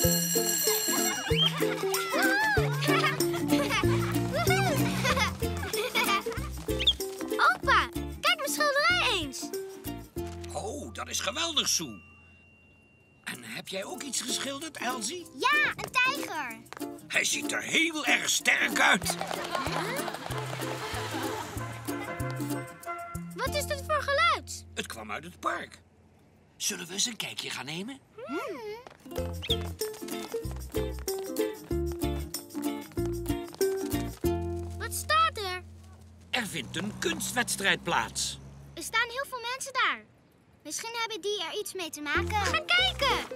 Opa, kijk mijn schilderij eens. Oh, dat is geweldig, Sue. En heb jij ook iets geschilderd, Elsie? Ja, een tijger. Hij ziet er heel erg sterk uit. Wat is dit voor geluid? Het kwam uit het park. Zullen we eens een kijkje gaan nemen? Wat staat er? Er vindt een kunstwedstrijd plaats. Er staan heel veel mensen daar. Misschien hebben die er iets mee te maken. We gaan kijken.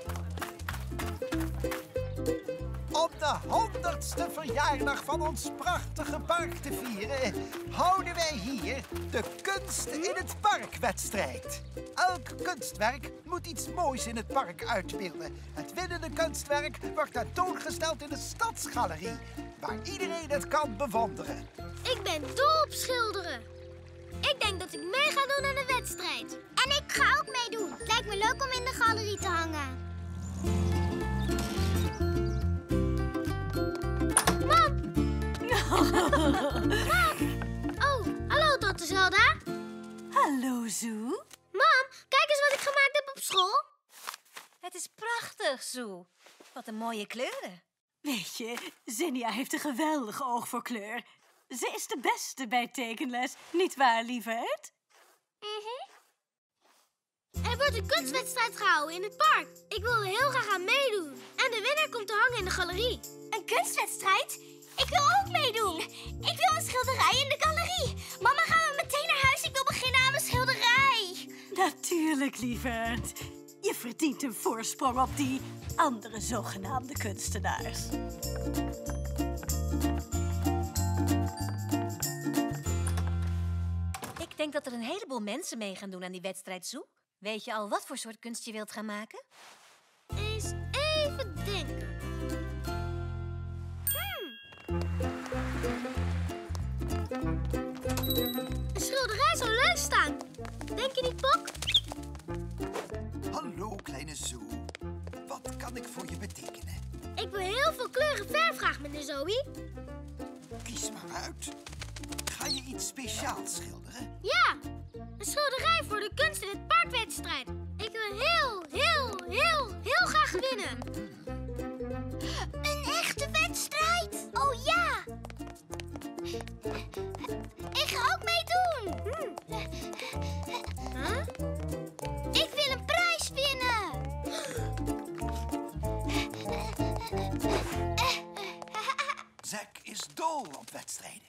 Om de 100ste verjaardag van ons prachtige park te vieren, houden wij hier de Kunst in het Park-wedstrijd. Elk kunstwerk moet iets moois in het park uitbeelden. Het winnende kunstwerk wordt tentoongesteld in de Stadsgalerie, waar iedereen het kan bewonderen. Ik ben dol op schilderen. Ik denk dat ik mee ga doen aan de wedstrijd. En ik ga ook meedoen. Het lijkt me leuk om in de galerie te hangen. Mam! Mam! Oh, hallo tante Zelda. Hallo, Zoe. Mam, kijk eens wat ik gemaakt heb op school. Het is prachtig, Zoe. Wat een mooie kleuren. Weet je, Zinnia heeft een geweldig oog voor kleur. Ze is de beste bij tekenles, niet waar, lieverd? Er wordt een kunstwedstrijd gehouden in het park. Ik wil er heel graag aan meedoen. En de winnaar komt te hangen in de galerie. Een kunstwedstrijd? Ik wil ook meedoen. Ik wil een schilderij in de galerie. Mama, gaan we meteen naar huis. Ik wil beginnen aan mijn schilderij. Natuurlijk, lieverd. Je verdient een voorsprong op die andere zogenaamde kunstenaars. Ik denk dat er een heleboel mensen mee gaan doen aan die wedstrijd, Zoe. Weet je al wat voor soort kunst je wilt gaan maken? Eens even denken. Een schilderij zou leuk staan. Denk je niet, Pok? Hallo, kleine Zoe. Wat kan ik voor je betekenen? Ik wil heel veel kleuren verf graag, meneer Zoe. Kies maar uit. Ga je iets speciaals schilderen? Ja, een schilderij voor de kunst in het parkwedstrijd. Ik wil heel graag winnen. Een echte wedstrijd? Oh ja! Ik ga ook meedoen. Huh? Ik wil een prijs winnen. Zack is dol op wedstrijden.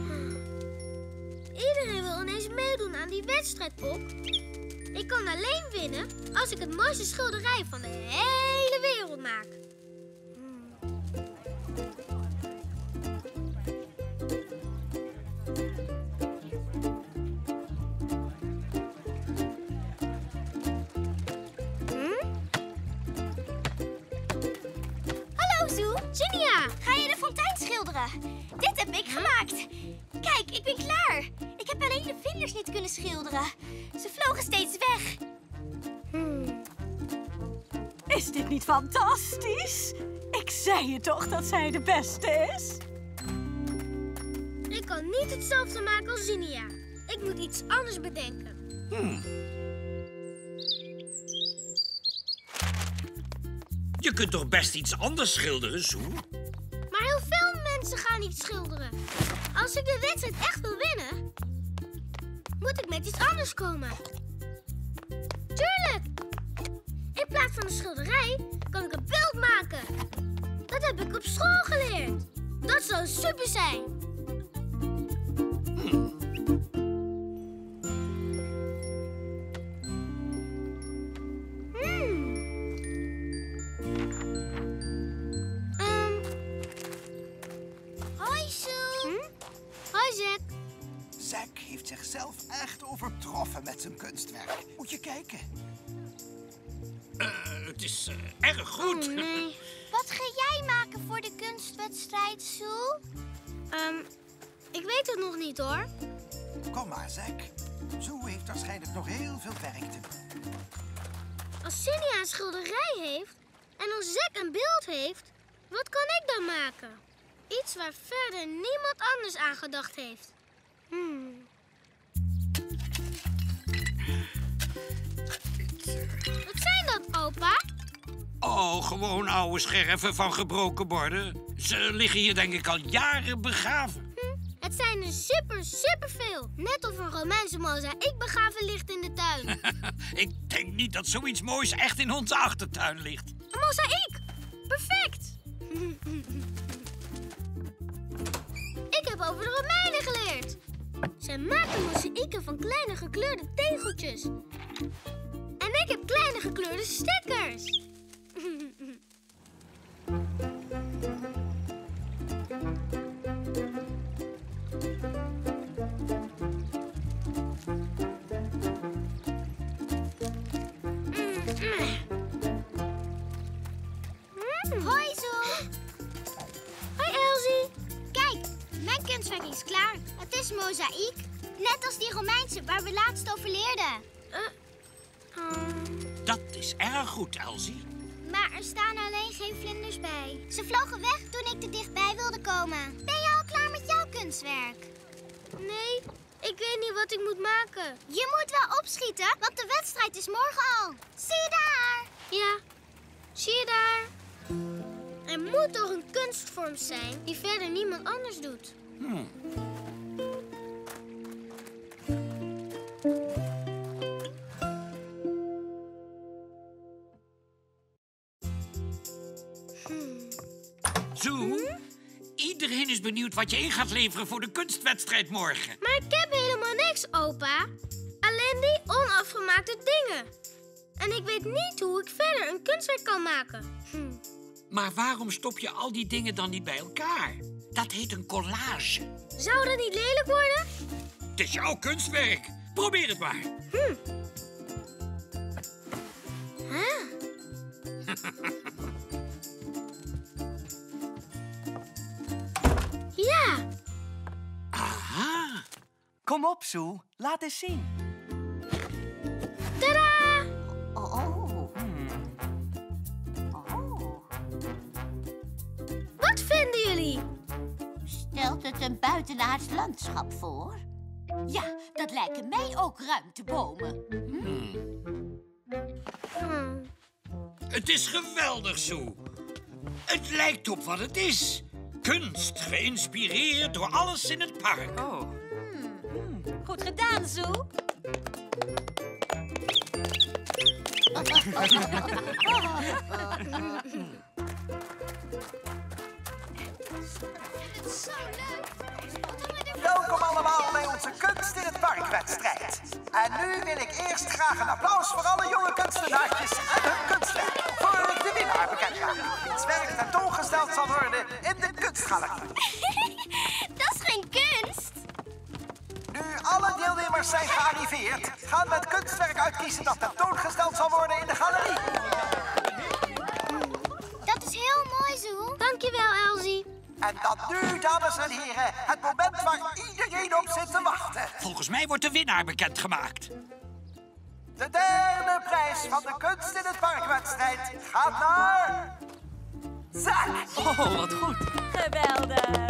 Iedereen wil ineens meedoen aan die wedstrijd, Pop. Ik kan alleen winnen als ik het mooiste schilderij van de hele wereld maak. Hallo, Zoe. Zinnia, ga je de fontein schilderen? Dit heb ik gemaakt. Kijk, ik ben klaar. Ik heb alleen de vingers niet kunnen schilderen. Ze vlogen steeds weg. Is dit niet fantastisch? Ik zei je toch dat zij de beste is? Ik kan niet hetzelfde maken als Zinnia. Ik moet iets anders bedenken. Je kunt toch best iets anders schilderen, Sue? Maar heel veel mensen gaan niet schilderen. Als ik de wedstrijd echt wil winnen, moet ik met iets anders komen. Tuurlijk! In plaats van een schilderij kan ik een beeld maken. Dat heb ik op school geleerd. Dat zou super zijn. Hoi, Sue. Hoi, Zack. Zack heeft zichzelf echt overtroffen met zijn kunstwerk. Moet je kijken. Het is erg goed. Oh, nee. Wat ga jij maken voor de kunstwedstrijd, Sue? Ik weet het nog niet, hoor. Kom maar, Zack. Sue heeft waarschijnlijk nog heel veel werk te doen. Als Zinnia een schilderij heeft En als Zack een beeld heeft, wat kan ik dan maken? Iets waar verder niemand anders aan gedacht heeft. Wat zijn dat, opa? Oh, gewoon oude scherven van gebroken borden. Ze liggen hier denk ik al jaren begraven. Het zijn er super veel. Net of een Romeinse mozaïek begraven ligt in de tuin. Ik denk niet dat zoiets moois echt in onze achtertuin ligt. Een mozaïek! Perfect! Ik heb over de Romeinen geleerd. Zij maken mozaïeken van kleine gekleurde tegeltjes. En ik heb kleine gekleurde stickers. Hoi, Zoe. Hoi, Elsie. Kijk, mijn kunstwerk is klaar. Het is mozaïek. Net als die Romeinse waar we laatst over leerden. Dat is erg goed, Elsie. Maar er staan alleen geen vlinders bij. Ze vlogen weg toen ik te dichtbij wilde komen. Ben je al klaar met jouw kunstwerk? Nee, ik weet niet wat ik moet maken. Je moet wel opschieten, want de wedstrijd is morgen al. Zie je daar? Ja, zie je daar? Er moet toch een kunstvorm zijn die verder niemand anders doet. Zoe, iedereen is benieuwd wat je in gaat leveren voor de kunstwedstrijd morgen. Maar ik heb helemaal niks, opa. Alleen die onafgemaakte dingen. En ik weet niet hoe ik verder een kunstwerk kan maken. Maar waarom stop je al die dingen dan niet bij elkaar? Dat heet een collage. Zou dat niet lelijk worden? Het is jouw kunstwerk. Probeer het maar. Ja, Aha. Kom op, Zoe. Laat eens zien. tadaa! Wat vinden jullie? Stelt het een buitenaards landschap voor? Ja, dat lijken mij ook ruimtebomen. Het is geweldig, Zoe. Het lijkt op wat het is. Kunst, geïnspireerd door alles in het park. Goed gedaan, Zoe. Welkom allemaal bij onze Kunst in het Park-wedstrijd. En nu wil ik eerst graag een applaus voor alle jonge kunstenaartjes en hun kunstwerk. Voor de winnaar bekend maken, wiens werk tentoongesteld zal worden in de kunstgalerie. Dat is geen kunst. Nu alle deelnemers zijn gearriveerd, gaan we het kunstwerk uitkiezen dat tentoongesteld zal worden in de galerie. Dat is heel mooi, Zoe. Dankjewel, Elsie. En dan nu, dames en heren, het moment waar iedereen op zit te wachten. Volgens mij wordt de winnaar bekendgemaakt. De derde prijs van de Kunst in het Park-wedstrijd gaat naar... Zack! Oh, wat goed. Geweldig.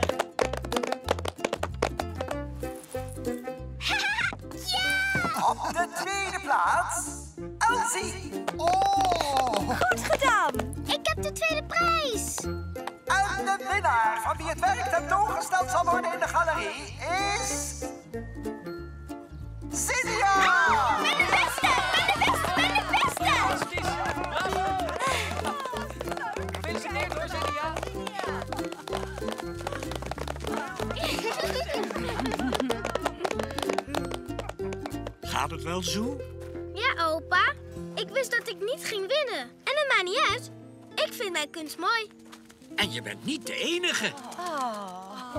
Op de tweede plaats, Elsie. Oh! Goed gedaan. Ik heb de tweede prijs. En de winnaar van wie het werk tentoongesteld zal worden in de galerie is... Cynthia! Ben de beste! Ben de beste! Ben de beste! Gefeliciteerd hoor, Cynthia. Gaat het wel, Zoe? Ja, opa. Ik wist dat ik niet ging winnen. En dat maakt niet uit. Ik vind mijn kunst mooi. En je bent niet de enige. Oh,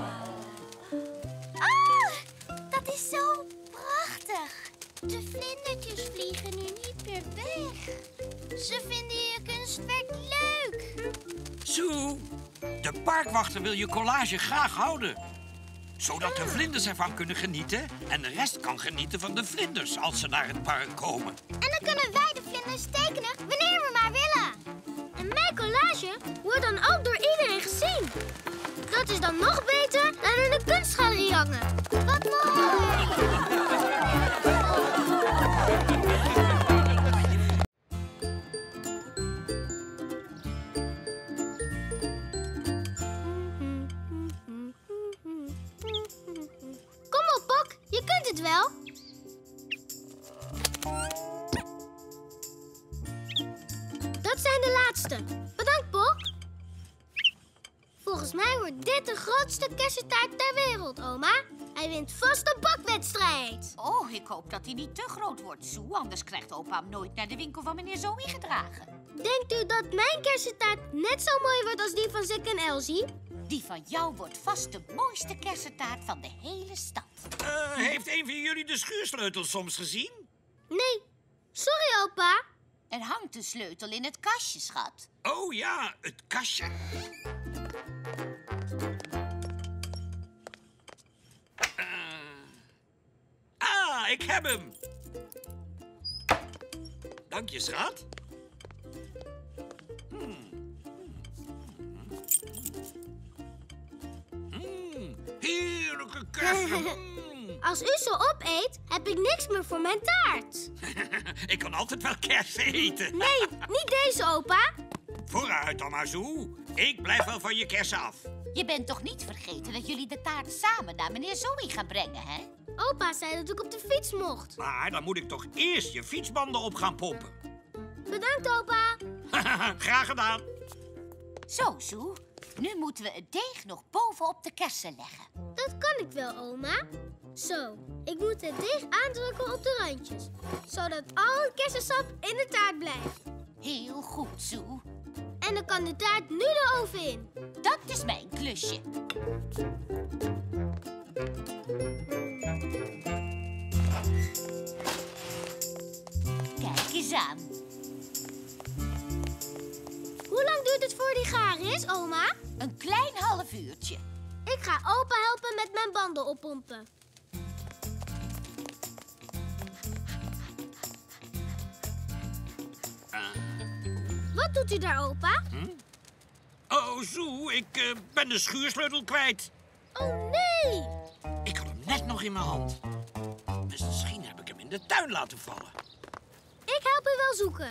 dat is zo prachtig. De vlindertjes vliegen nu niet meer weg. Ze vinden je kunstwerk leuk. Zoe, de parkwachter wil je collage graag houden. Zodat de vlinders ervan kunnen genieten en de rest kan genieten van de vlinders als ze naar het park komen. En dan kunnen wij de vlinders tekenen wanneer we maar willen. En mijn collage wordt dan ook door iedereen gezien. Dat is dan nog beter dan in een kunstgalerie hangen. Wat mooi! Kom op, Pok. Je kunt het wel. Dat zijn de laatste. Bedankt, Pok. Volgens mij wordt dit de grootste kersentaart ter wereld, oma. Hij wint vast een bakwedstrijd. Oh, ik hoop dat hij niet te groot wordt, Sue. Anders krijgt opa hem nooit naar de winkel van meneer Zoe gedragen. Denkt u dat mijn kersentaart net zo mooi wordt als die van Zik en Elsie? Die van jou wordt vast de mooiste kersentaart van de hele stad. Heeft een van jullie de schuursleutel soms gezien? Nee. Sorry, opa. Er hangt de sleutel in het kastje, schat. Oh ja, het kastje. Ik heb hem. Dank je, schat. Heerlijke kersen. Als u zo opeet, heb ik niks meer voor mijn taart. Ik kan altijd wel kersen eten. Nee, niet deze, opa. Vooruit dan maar, Zoe. Ik blijf wel van je kersen af. Je bent toch niet vergeten dat jullie de taart samen naar meneer Zoe gaan brengen, hè? Opa zei dat ik op de fiets mocht. Maar dan moet ik toch eerst je fietsbanden op gaan pompen. Bedankt, opa. Graag gedaan. Zo, Sue. Nu moeten we het deeg nog bovenop de kersen leggen. Dat kan ik wel, oma. Zo, ik moet het deeg aandrukken op de randjes. Zodat al het kersensap in de taart blijft. Heel goed, Sue. En dan kan de taart nu de oven in. Dat is mijn klusje. Kijk eens aan. Hoe lang duurt het voor die gaar is, oma? Een klein half uurtje. Ik ga opa helpen met mijn banden oppompen. Wat doet u daar, opa? Oh, Zoe, ik ben de schuursleutel kwijt. Oh, nee! Ik had hem net nog in mijn hand. Misschien heb ik hem in de tuin laten vallen. Ik help u wel zoeken.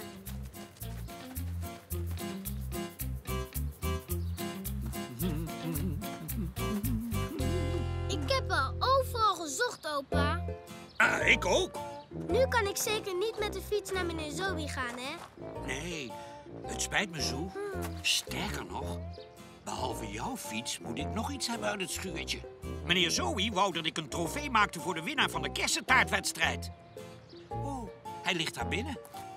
Ik heb al overal gezocht, opa. Ik ook. Nu kan ik zeker niet met de fiets naar meneer Zoe gaan, hè? Nee, het spijt me, Zoe. Sterker nog, behalve jouw fiets moet ik nog iets hebben uit het schuurtje. Meneer Zoe wou dat ik een trofee maakte voor de winnaar van de kersentaartwedstrijd. Oh, hij ligt daar binnen.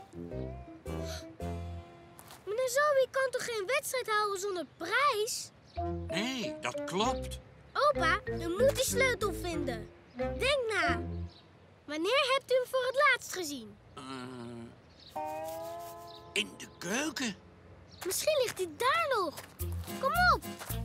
Meneer Zoe kan toch geen wedstrijd houden zonder prijs? Nee, dat klopt. Opa, u moet die sleutel vinden. Denk na. Wanneer hebt u hem voor het laatst gezien? In de keuken. Misschien ligt hij daar nog. Kom op.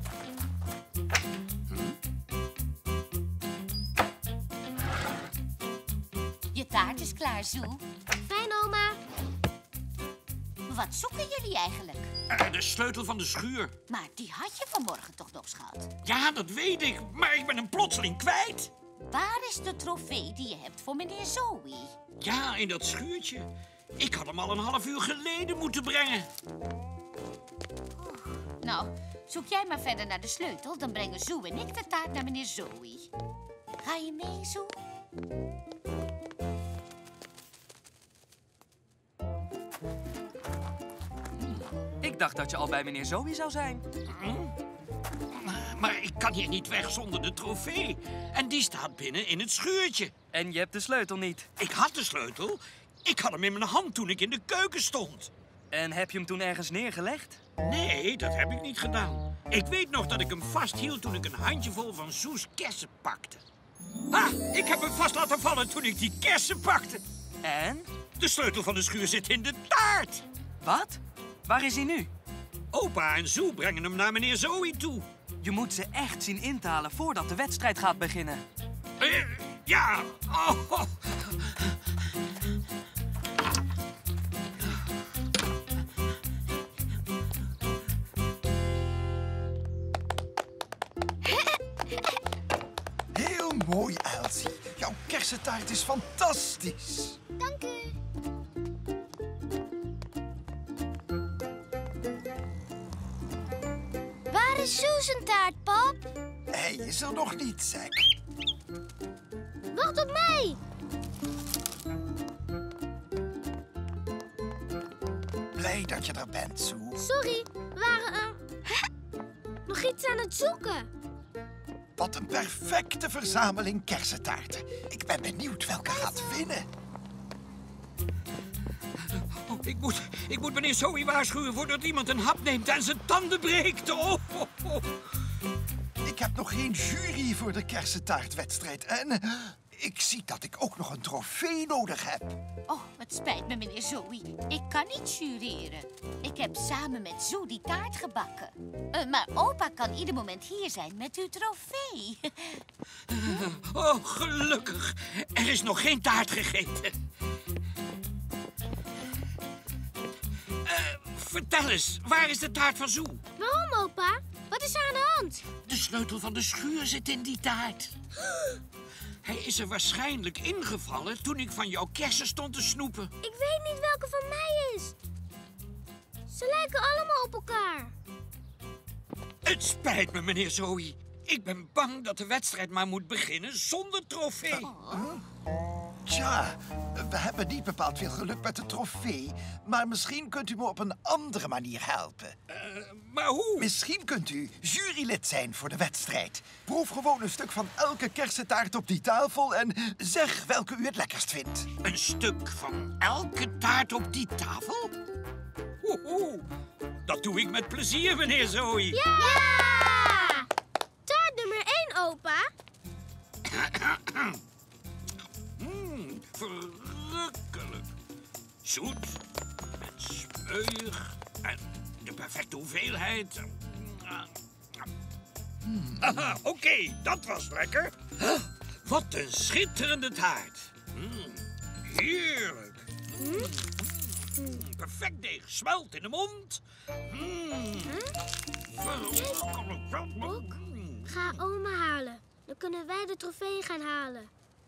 Je taart is klaar, Sue. Fijn, oma. Wat zoeken jullie eigenlijk? De sleutel van de schuur. Maar die had je vanmorgen toch nog, schat? Ja, dat weet ik, maar ik ben hem plotseling kwijt. Waar is de trofee die je hebt voor meneer Zoe? Ja, in dat schuurtje. Ik had hem al een half uur geleden moeten brengen. Nou, zoek jij maar verder naar de sleutel, dan brengen Sue en ik de taart naar meneer Zoe. Ga je mee, Sue? Ik dacht dat je al bij meneer Zoe zou zijn. Maar ik kan hier niet weg zonder de trofee. En die staat binnen in het schuurtje. En je hebt de sleutel niet. Ik had de sleutel. Ik had hem in mijn hand toen ik in de keuken stond. En heb je hem toen ergens neergelegd? Nee, dat heb ik niet gedaan. Ik weet nog dat ik hem vasthield toen ik een handjevol van Soes kersen pakte. Ah, ik heb hem vast laten vallen toen ik die kersen pakte. En? De sleutel van de schuur zit in de taart. Wat? Waar is hij nu? Opa en Zoe brengen hem naar meneer Zoe toe. Je moet ze echt zien intalen voordat de wedstrijd gaat beginnen. Ja. Oh. Heel mooi, Elsie. Jouw kersentaart is fantastisch. Dank u. Waar is Sue's taart, pap? Hij is er nog niet, Zack. Wacht op mij. Blij dat je er bent, Sue. Sorry, we waren nog iets aan het zoeken. Wat een perfecte verzameling kersentaarten. Ik ben benieuwd welke gaat winnen. Oh, ik moet meneer Zoe waarschuwen voordat iemand een hap neemt en zijn tanden breekt. Oh. Ik heb nog geen jury voor de kersentaartwedstrijd. En ik zie dat ik ook nog een trofee nodig heb. Oh, het spijt me, meneer Zoe. Ik kan niet jureren. Ik heb samen met Zoe die taart gebakken. Maar opa kan ieder moment hier zijn met uw trofee. Oh, gelukkig. Er is nog geen taart gegeten. Vertel eens, waar is de taart van Zoe? Waarom, opa? Wat is er aan de hand? De sleutel van de schuur zit in die taart. Hij is er waarschijnlijk ingevallen toen ik van jouw kersen stond te snoepen. Ik weet niet welke van mij is. Ze lijken allemaal op elkaar. Het spijt me, meneer Zoe. Ik ben bang dat de wedstrijd maar moet beginnen zonder trofee. Tja, we hebben niet bepaald veel geluk met de trofee. Maar misschien kunt u me op een andere manier helpen. Maar hoe? Misschien kunt u jurylid zijn voor de wedstrijd. Proef gewoon een stuk van elke kersentaart op die tafel en zeg welke u het lekkerst vindt. Een stuk van elke taart op die tafel? Woehoe. Dat doe ik met plezier, meneer Zoe. Ja! Taart nummer 1, opa. Verrukkelijk. Zoet en smeuig en de perfecte hoeveelheid. Aha, oké, dat was lekker. Wat een schitterende taart. Heerlijk. Perfect deeg, smelt in de mond. Verrukkelijk. Ga oma halen. Dan kunnen wij de trofee gaan halen.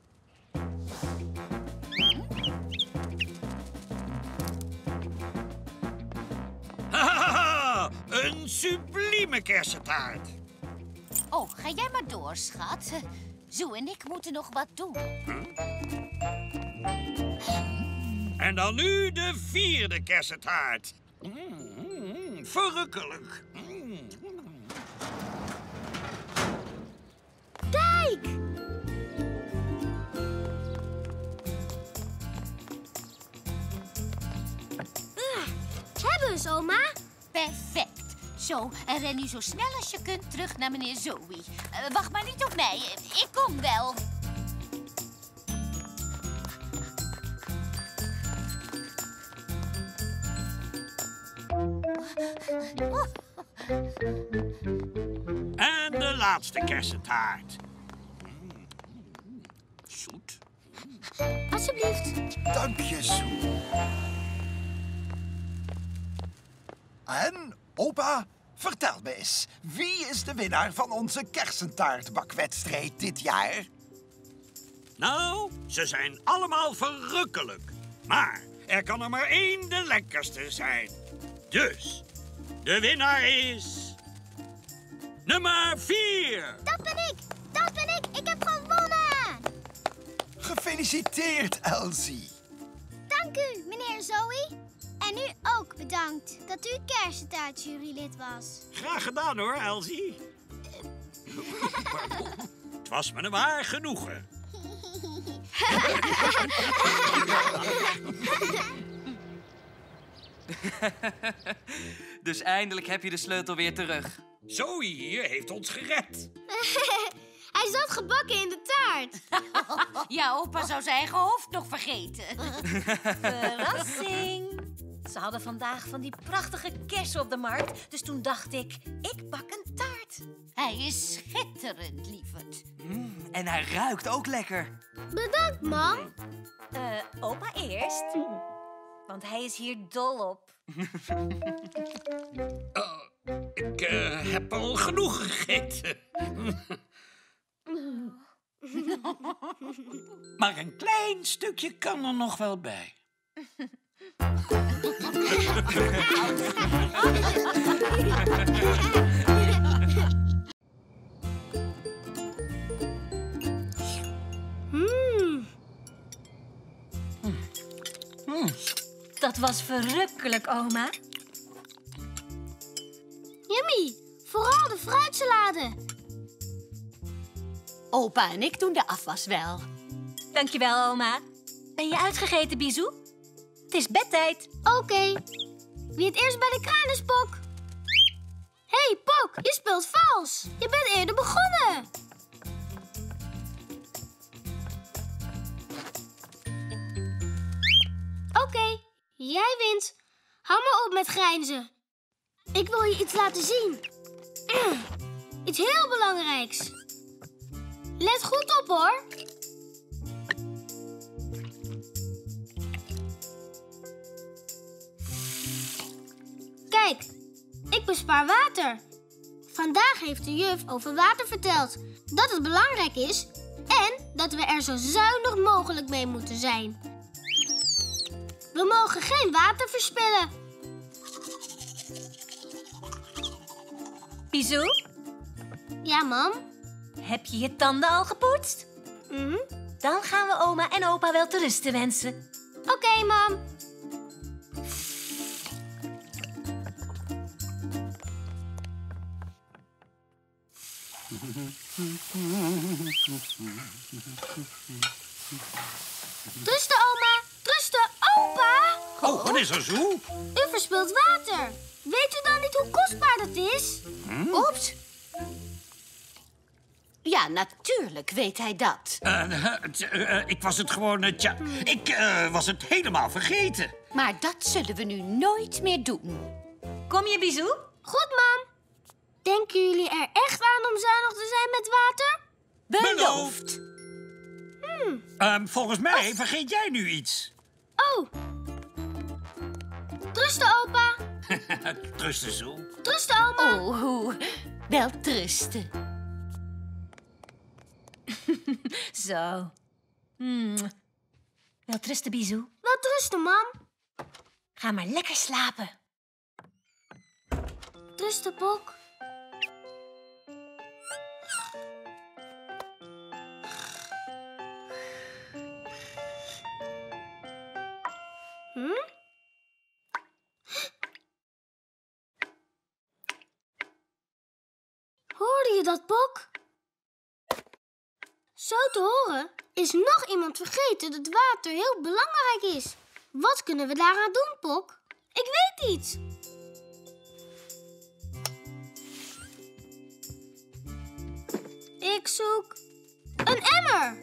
Hahaha, een sublieme kersentaart. Oh, ga jij maar door, schat. Zoe en ik moeten nog wat doen. En dan nu de 4e kersentaart. Verrukkelijk. Kijk! Hebben we ze, oma? Perfect. Zo, en ren nu zo snel als je kunt terug naar meneer Zoe. Wacht maar niet op mij. Ik kom wel. En de laatste kersentaart. Zoet. Alsjeblieft. Dank je, Sue. En, opa, vertel me eens. Wie is de winnaar van onze kersentaartbakwedstrijd dit jaar? Nou, ze zijn allemaal verrukkelijk. Maar er kan er maar 1 de lekkerste zijn. Dus, de winnaar is... nummer 4. Dat ben ik! Dat ben ik! Ik heb gewonnen! Gefeliciteerd, Elsie. Dank u, meneer Zoe. En u ook bedankt dat u kersentaartjurylid was. Graag gedaan hoor, Elsie. Pardon. Het was me een waar genoegen. Dus eindelijk heb je de sleutel weer terug. Zoe hier heeft ons gered. Hij zat gebakken in de taart. Ja, opa zou zijn eigen hoofd nog vergeten. Verrassing! Ze hadden vandaag van die prachtige kersen op de markt. Dus toen dacht ik bak een taart. Hij is schitterend, lieverd. En hij ruikt ook lekker. Bedankt, mam. Opa eerst. Want hij is hier dol op. Ik heb al genoeg gegeten. Maar een klein stukje kan er nog wel bij. Dat was verrukkelijk, oma. Yummy, vooral de fruitsalade. Opa en ik doen de afwas wel. Dankjewel, oma. Ben je uitgegeten, Bisou? Het is bedtijd. Oké. Wie het eerst bij de kraan is, Pok? Hé, Pok, je speelt vals. Je bent eerder begonnen. Oké, jij wint. Hou maar op met grijnzen. Ik wil je iets laten zien. Iets heel belangrijks. Let goed op, hoor. Kijk, ik bespaar water. Vandaag heeft de juf over water verteld. Dat het belangrijk is en dat we er zo zuinig mogelijk mee moeten zijn. We mogen geen water verspillen. Bisou, Ja, mam? heb je je tanden al gepoetst? Dan gaan we oma en opa wel te rusten wensen. Oké, mam. Trusten, oma. Trusten, opa. Oh, wat is er zo? U verspilt water. Weet u dan niet hoe kostbaar dat is? Oeps. Ja, natuurlijk weet hij dat. Ik was het gewoon... ik was het helemaal vergeten. Maar dat zullen we nu nooit meer doen. Kom je, Bisou? Goed, mam. Denken jullie er echt aan om zuinig te zijn met water? Beloofd. Volgens mij vergeet jij nu iets. Oh. Trusten, opa. Trusten zo. Trusten, oma. Oh, wel trusten. Zo. Wel trusten, Bisou. Wel trusten, mam. Ga maar lekker slapen. Trusten, Pok. Hoorde je dat, Pok? Zo te horen is nog iemand vergeten dat water heel belangrijk is. Wat kunnen we daaraan doen, Pok? Ik weet iets. Ik zoek een emmer.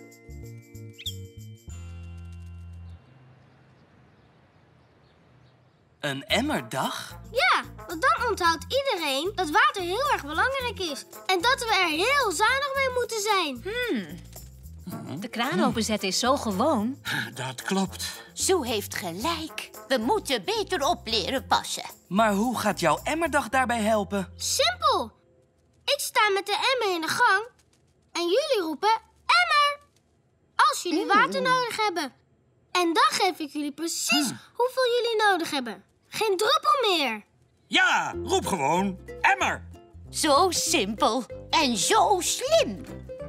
Een emmerdag? Ja, want dan onthoudt iedereen dat water heel erg belangrijk is. En dat we er heel zuinig mee moeten zijn. De kraan openzetten is zo gewoon. Dat klopt. Zo heeft gelijk. We moeten beter op leren passen. Maar hoe gaat jouw emmerdag daarbij helpen? Simpel. Ik sta met de emmer in de gang en jullie roepen emmer. Als jullie water nodig hebben. En dan geef ik jullie precies hoeveel jullie nodig hebben. Geen druppel meer. Ja, roep gewoon emmer. Zo simpel en zo slim.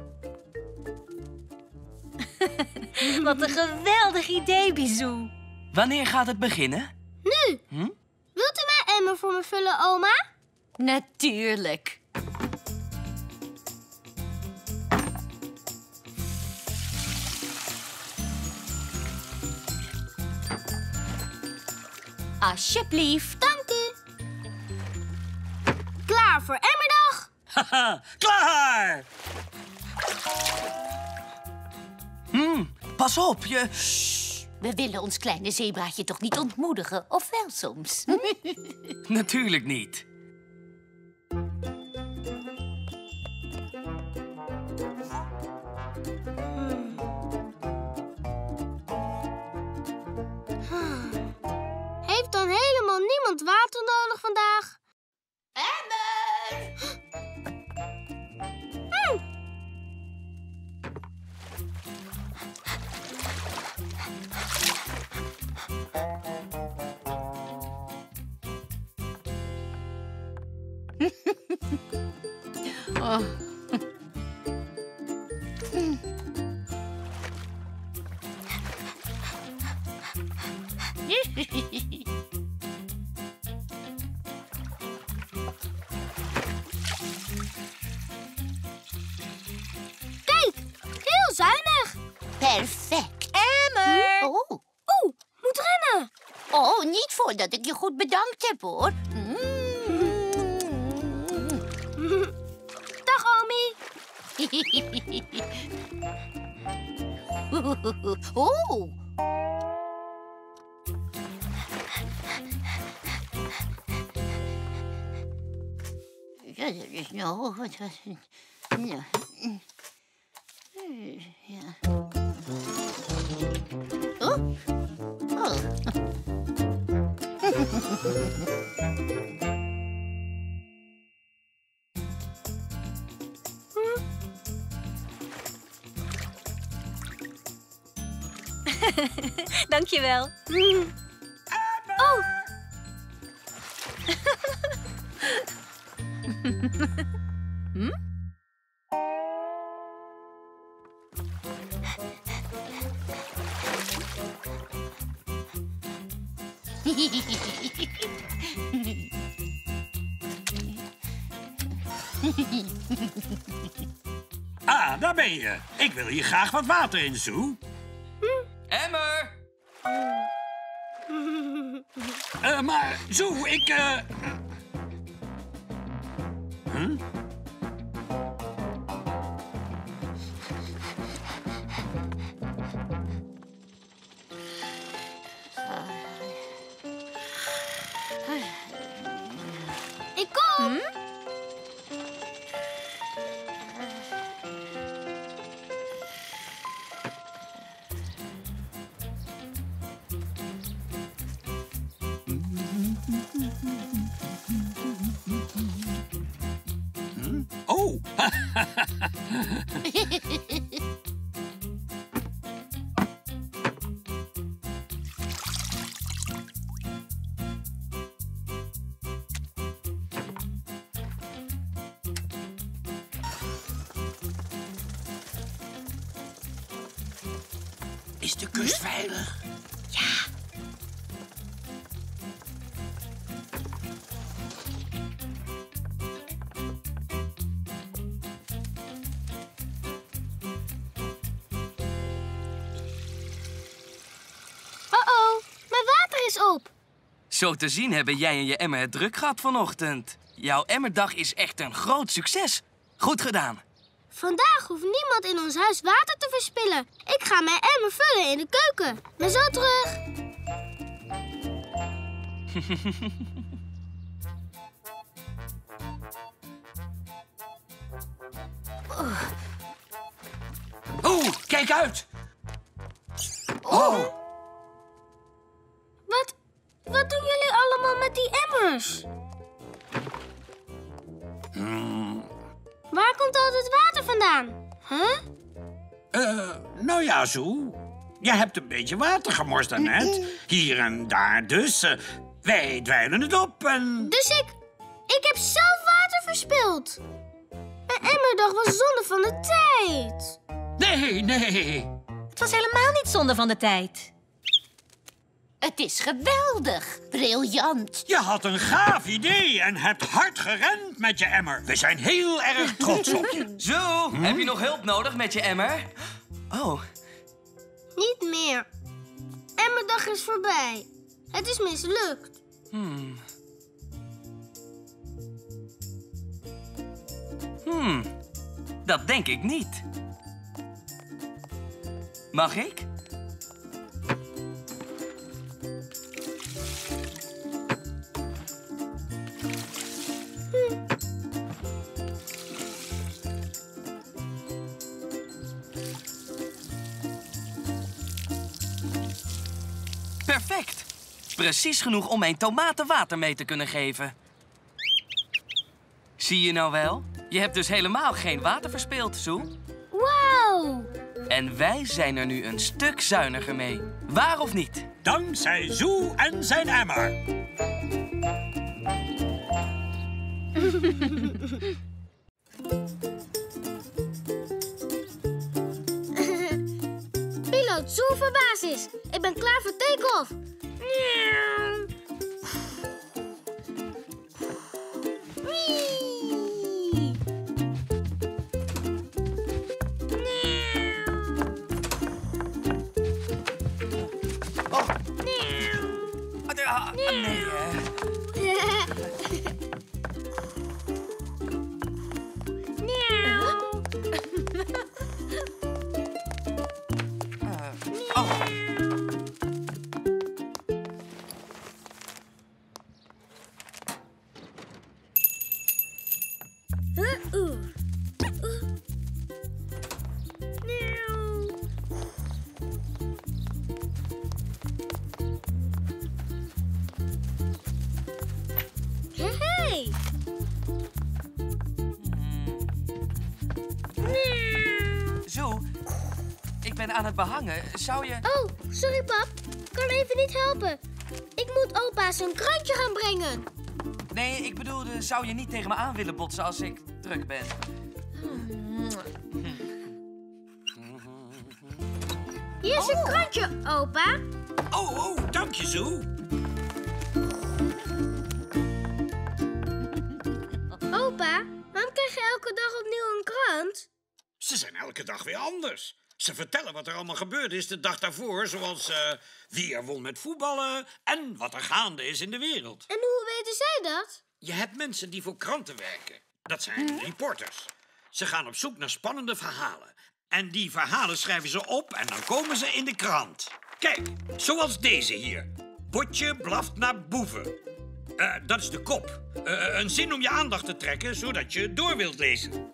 Wat een geweldig idee, Bisou. Wanneer gaat het beginnen? Nu. Wilt u mijn emmer voor me vullen, oma? Natuurlijk. Alsjeblieft. Dank u. Klaar voor emmerdag? Haha, klaar! Pas op, je... We willen ons kleine zebraatje toch niet ontmoedigen, of wel soms? Natuurlijk niet. Heeft dan helemaal niemand water nodig vandaag? Emmer! Kijk, heel zuinig. Perfect. Emmer! Oh. Oeh, moet rennen. Oh, niet voordat ik je goed bedankt heb, hoor. Dag, Omi. Oh. Ja, dat is nou... Ja. Ja. Oh. Oh. Dankjewel. Oh, Ah, daar ben je. Ik wil hier graag wat water in, Sue. Emmer! Maar, Sue, ik... Huh? ik kom. Oh, is de kust veilig? Oh, mijn water is op. Zo te zien hebben jij en je emmer het druk gehad vanochtend. Jouw emmerdag is echt een groot succes. Goed gedaan. Vandaag hoeft niemand in ons huis water te verspillen. Ik ga mijn emmer vullen in de keuken. Ben zo terug. Oh, kijk uit! Oh, Wat doen jullie allemaal met die emmers? Waar komt al het water vandaan? Huh? nou ja, Sue. Je hebt een beetje water gemorst daarnet. Hier en daar, dus wij dweilen het op en... Dus ik heb zelf water verspild. Mijn emmerdag was zonde van de tijd. Nee. Het was helemaal niet zonde van de tijd. Het is geweldig. Briljant. Je had een gaaf idee en hebt hard gerend met je emmer. We zijn heel erg trots op je. Zo, heb je nog hulp nodig met je emmer? Oh, Niet meer. Emmerdag is voorbij. Het is mislukt. dat denk ik niet. Mag ik? Perfect. Precies genoeg om mijn tomaten water mee te kunnen geven. Zie je nou wel? Je hebt dus helemaal geen water verspild, Zoe. Wauw! En wij zijn er nu een stuk zuiniger mee. Waar of niet? Dankzij Zoe en zijn emmer. Piloot Zoe voor basis. Ik ben klaar voor take-off. Wee. Nee, Hey! Zoe, ik ben aan het behangen. Zou je... Oh, sorry pap. Kan even niet helpen. Ik moet opa zijn krantje gaan brengen. Nee, ik bedoelde, zou je niet tegen me aan willen botsen als ik druk ben? Hier is een krantje, opa. Oh, dank je, Zoe. Opa, waarom krijg je elke dag opnieuw een krant? Ze zijn elke dag weer anders. Ze vertellen wat er allemaal gebeurd is de dag daarvoor, zoals wie er won met voetballen en wat er gaande is in de wereld. En hoe weten zij dat? Je hebt mensen die voor kranten werken. Dat zijn reporters. Ze gaan op zoek naar spannende verhalen. En die verhalen schrijven ze op en dan komen ze in de krant. Kijk, zoals deze hier. Botje blaft naar boeven. Dat is de kop. Een zin om je aandacht te trekken, zodat je door wilt lezen.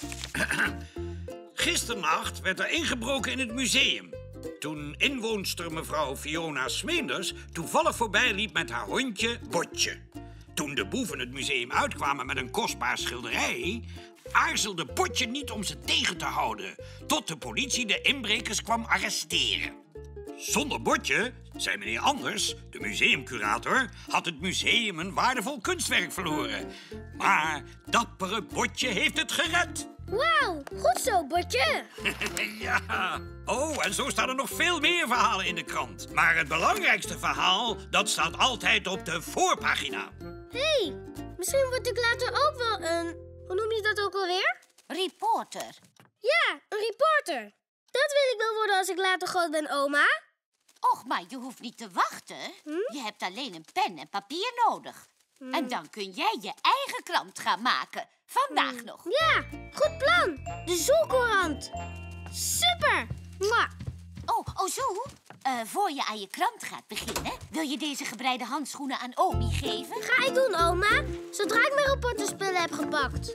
Gisternacht werd er ingebroken in het museum. Toen inwoonster mevrouw Fiona Smeenders toevallig voorbij liep met haar hondje Botje. Toen de boeven het museum uitkwamen met een kostbaar schilderij, aarzelde Botje niet om ze tegen te houden, tot de politie de inbrekers kwam arresteren. Zonder Botje, zei meneer Anders, de museumcurator, had het museum een waardevol kunstwerk verloren. Maar dappere Botje heeft het gered. Wauw, goed zo, Botje. Ja. Oh, en zo staan er nog veel meer verhalen in de krant. Maar het belangrijkste verhaal, dat staat altijd op de voorpagina. Hé, misschien word ik later ook wel een... Hoe noem je dat ook alweer? Reporter. Ja, een reporter. Dat wil ik wel worden als ik later groot ben, oma. Och, maar je hoeft niet te wachten. Je hebt alleen een pen en papier nodig. En dan kun jij je eigen krant gaan maken. Vandaag nog. Ja, goed plan. De Zoe-courant. Super. Mwah. Oh, zo. Voor je aan je krant gaat beginnen, wil je deze gebreide handschoenen aan Omi geven? Ga ik doen, oma. Zodra ik mijn reporterspullen heb gepakt.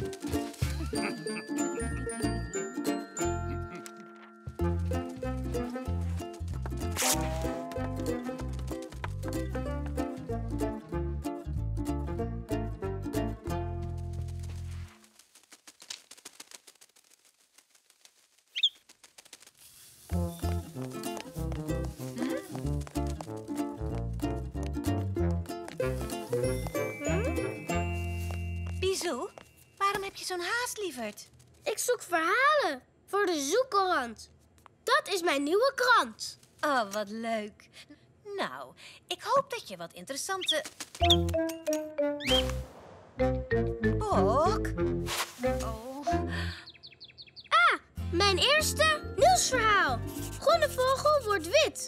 Bisou, waarom heb je zo'n haast, lieverd? Ik zoek verhalen voor de Zoe-courant. Dat is mijn nieuwe krant. Oh, wat leuk. Nou, ik hoop dat je wat interessante... Bok? Oh. Mijn eerste nieuwsverhaal. Groene vogel wordt wit.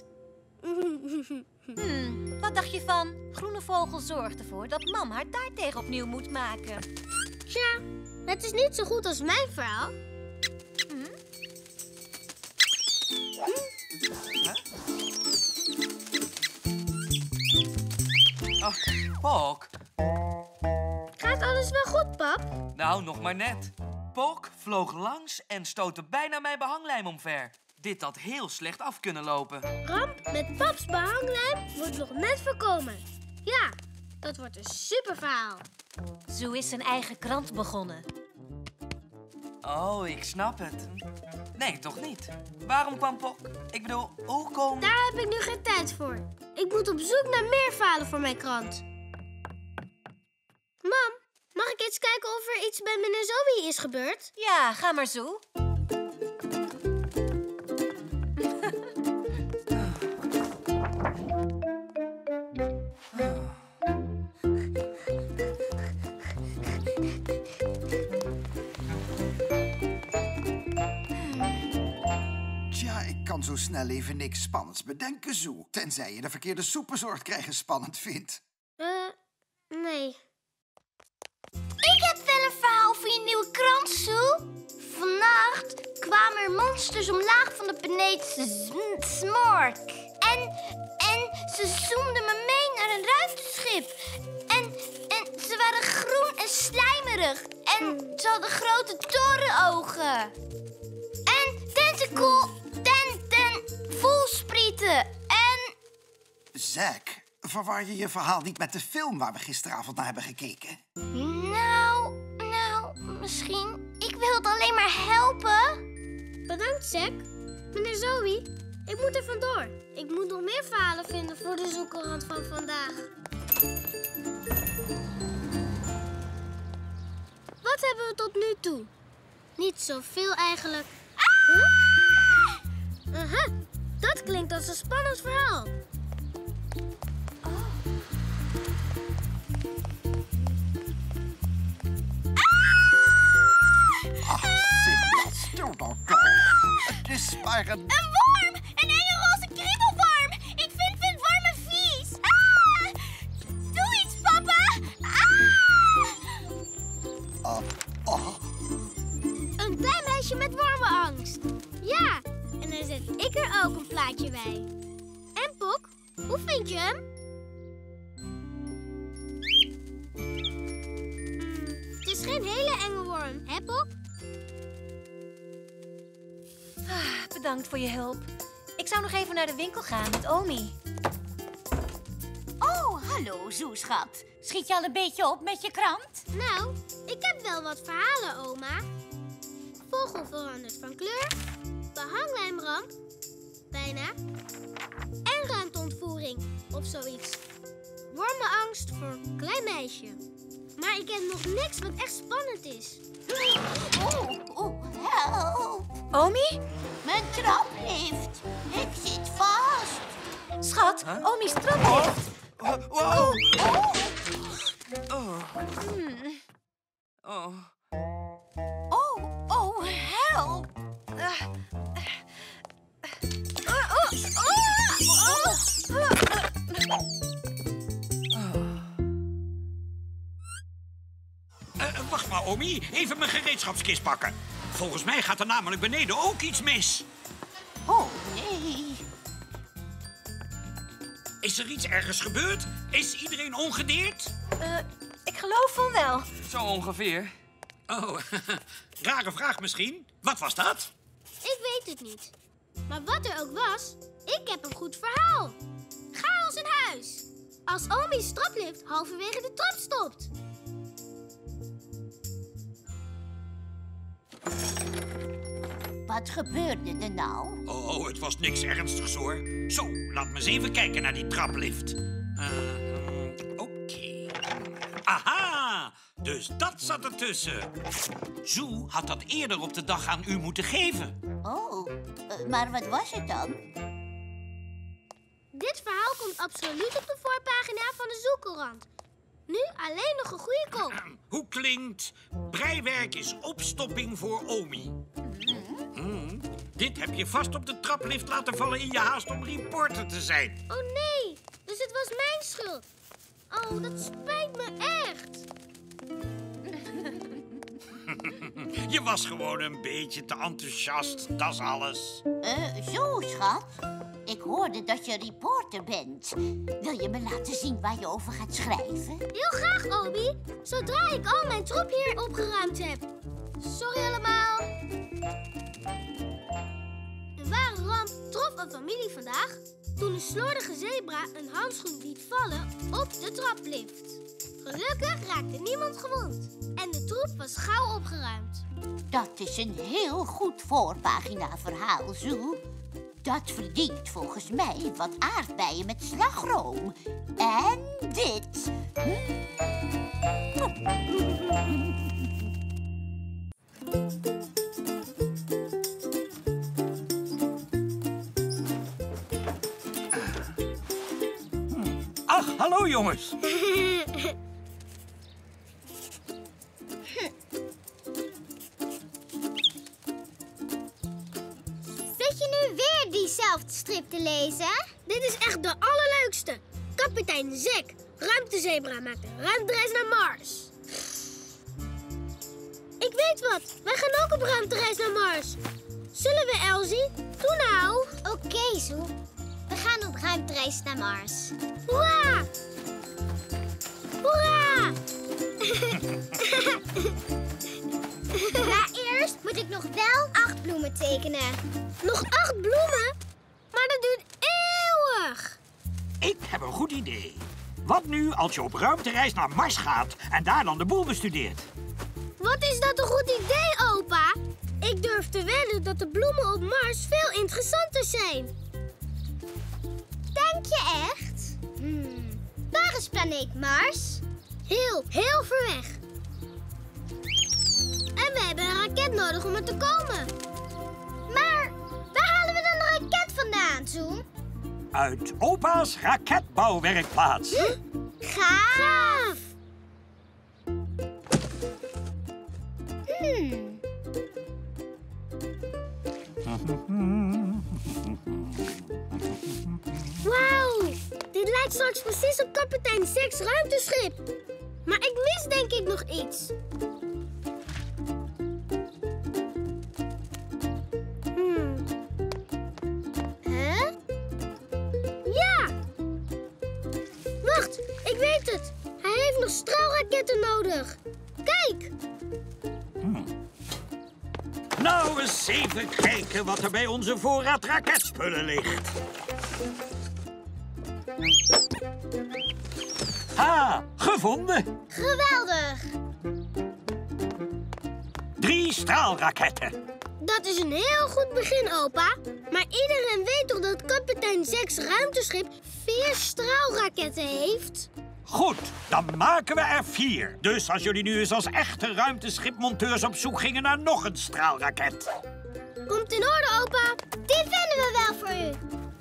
Wat dacht je van? Groene vogel zorgt ervoor dat mam haar taart opnieuw moet maken. Tja, het is niet zo goed als mijn verhaal. Pok? Gaat alles wel goed, pap? Nou, nog maar net. Pok vloog langs en stootte bijna mijn behanglijm omver. Dit had heel slecht af kunnen lopen. Ramp met paps behanglijm wordt nog net voorkomen. Ja, Dat wordt een super verhaal. Zo is zijn eigen krant begonnen. Oh, ik snap het. Nee, toch niet? Waarom kwam Pok? Ik bedoel, hoe kom... Daar heb ik nu geen tijd voor. Ik moet op zoek naar meer verhalen voor mijn krant. Mam, mag ik eens kijken of er iets met meneer Zoe is gebeurd? Ja, ga maar zo. Tja, ik kan zo snel even niks spannends bedenken, zo. Tenzij je de verkeerde soepenzorg krijgen spannend vindt. Nee. Ik heb wel een verhaal voor je nieuwe krant, Sue. Vannacht kwamen er monsters omlaag van de planeet Smork. En ze zoomden me mee naar een ruimteschip. En ze waren groen en slijmerig. En ze hadden grote torenogen. En voelsprieten. En... Zack, verwar je je verhaal niet met de film waar we gisteravond naar hebben gekeken? Nou, misschien. Ik wil het alleen maar helpen. Bedankt, Zack. Meneer Zoe, ik moet er vandoor. Ik moet nog meer verhalen vinden voor de zoekrand van vandaag. Wat hebben we tot nu toe? Niet zoveel eigenlijk. Huh? Aha, dat klinkt als een spannend verhaal. Ach, Simba, stil nou toch. Het is maar een... Een worm! Een enge roze kriebelworm! Ik vind wormen vies! Ah! Doe iets, papa! Ah! Een klein meisje met wormenangst. Ja, en dan zet ik er ook een plaatje bij. En Pok, hoe vind je hem? Het is geen hele enge worm, hè Pok? Bedankt voor je hulp. Ik zou nog even naar de winkel gaan met Omi. Oh, hallo, Zoeschat. Schiet je al een beetje op met je krant? Nou, ik heb wel wat verhalen, oma. Vogel verandert van kleur. Behanglijmramp. Bijna. En ruimteontvoering, of zoiets. Wormenangst voor een klein meisje. Maar ik heb nog niks wat echt spannend is. Help. Omi? Mijn traplift. Ik zit vast. Schat, Omi's traplift. Wow. Help. Wacht maar, Omi. Even mijn gereedschapskist pakken. Volgens mij gaat er namelijk beneden ook iets mis. Oh, nee. Is er iets ergens gebeurd? Is iedereen ongedeerd? Ik geloof van wel. Zo ongeveer. Oh, rare vraag misschien. Wat was dat? Ik weet het niet. Maar wat er ook was, ik heb een goed verhaal. Chaos in huis. Als Omi's traplift halverwege de trap stopt. Wat gebeurde er nou? Oh, het was niks ernstigs hoor. Zo, laat me eens even kijken naar die traplift. Oké. Aha, dus dat zat ertussen. Zoe had dat eerder op de dag aan u moeten geven. Oh, maar wat was het dan? Dit verhaal komt absoluut op de voorpagina van de Zoekelrand. Nu alleen nog een goede kop. Hoe klinkt? Breiwerk is opstopping voor Omi. Dit heb je vast op de traplift laten vallen in je haast om reporter te zijn. Oh nee, dus het was mijn schuld. Oh, dat spijt me echt. Je was gewoon een beetje te enthousiast, dat is alles. Zo, schat. Ik hoorde dat je reporter bent. Wil je me laten zien waar je over gaat schrijven? Heel graag, Omi. Zodra ik al mijn troep hier opgeruimd heb. Sorry allemaal. Een ware ramp trof een familie vandaag. toen een slordige zebra een handschoen liet vallen op de traplift. Gelukkig raakte niemand gewond en de troep was gauw opgeruimd. Dat is een heel goed voorpagina verhaal, Zoe. Dat verdient volgens mij wat aardbeien met slagroom. En dit. Ach, hallo jongens. Zit je nu weer diezelfde strip te lezen? Dit is echt de allerleukste. Kapitein Zack, ruimtezebra, maakt een ruimtereis naar Mars. Ik weet wat. Wij gaan ook op ruimtereis naar Mars. Zullen we, Elsie? Doe nou. Oké, Zoe. We gaan op ruimtereis naar Mars. Hoera! Hoera! Maar eerst moet ik nog wel 8 bloemen tekenen. Nog 8 bloemen? Maar dat duurt eeuwig. Ik heb een goed idee. Wat nu als je op ruimtereis naar Mars gaat en daar dan de boel bestudeert? Wat is dat een goed idee, opa? Ik durf te wedden dat de bloemen op Mars veel interessanter zijn. Denk je echt? Waar is planeet Mars? Heel ver weg. En we hebben een raket nodig om er te komen. Maar waar halen we dan de raket vandaan, Zoe? Uit opa's raketbouwwerkplaats. Gaaf! Wauw, dit lijkt straks precies op kapitein Zack's ruimteschip. Maar ik mis denk ik nog iets. Hè? Ja! Wacht, ik weet het. Hij heeft nog straalraketten nodig. Kijk! Nou, eens even kijken wat er bij onze voorraad raketspullen ligt. Ha, gevonden. Geweldig! 3 straalraketten. Dat is een heel goed begin, opa. Maar iedereen weet toch dat kapitein Zack's ruimteschip 4 straalraketten heeft? Goed, dan maken we er 4. Dus als jullie nu eens als echte ruimteschipmonteurs op zoek gingen naar nog een straalraket. Komt in orde, opa. Die vinden we wel voor u.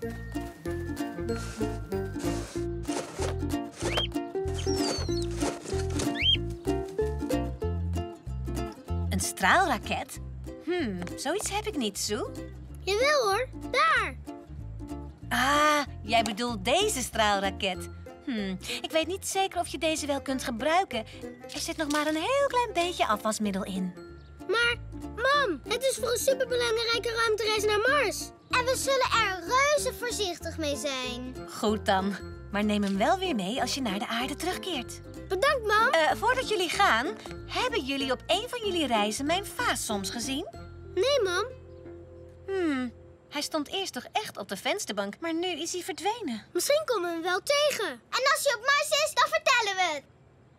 Een straalraket? Zoiets heb ik niet, Zoe. Jawel hoor, daar. Ah, jij bedoelt deze straalraket. Ik weet niet zeker of je deze wel kunt gebruiken. Er zit nog maar een heel klein beetje afwasmiddel in. Maar, mam, het is voor een superbelangrijke ruimtereis naar Mars. En we zullen er reuze voorzichtig mee zijn. Goed dan. Maar neem hem wel weer mee als je naar de aarde terugkeert. Bedankt, mam. Voordat jullie gaan, hebben jullie op een van jullie reizen mijn vaas soms gezien? Nee, mam. Hij stond eerst toch echt op de vensterbank, maar nu is hij verdwenen. Misschien komen we hem wel tegen. En als hij op Mars is, dan vertellen we het.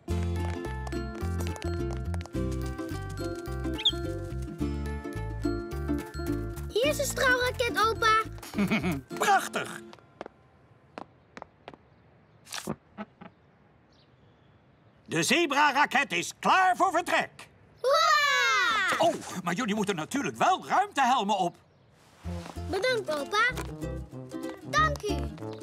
Hier is een straalraket, opa. Prachtig. De Zebra-raket is klaar voor vertrek. Hoera! Oh, maar jullie moeten natuurlijk wel ruimtehelmen op. Bedankt, opa. Dank u.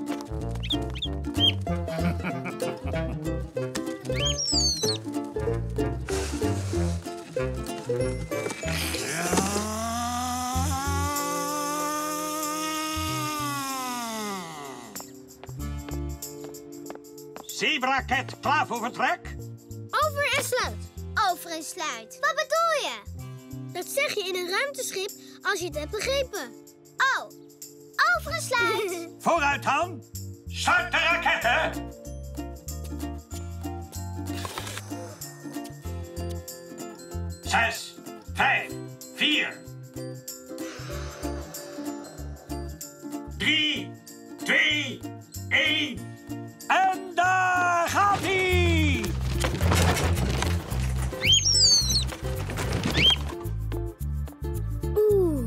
Zebra-raket klaar voor vertrek? Over en sluit. Over en sluit. Wat bedoel je? Dat zeg je in een ruimteschip als je het hebt begrepen. Oh, over en sluit. Vooruit dan. Start de raketten. Zes, 5, 4. 3, 2, 1. En daar gaat hij! Oeh.